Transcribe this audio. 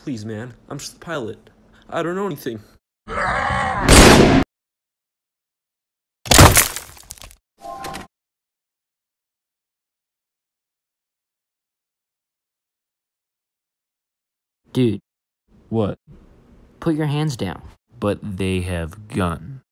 Please, man. I'm just the pilot. I don't know anything. Dude, What? put your hands down. But they have gun.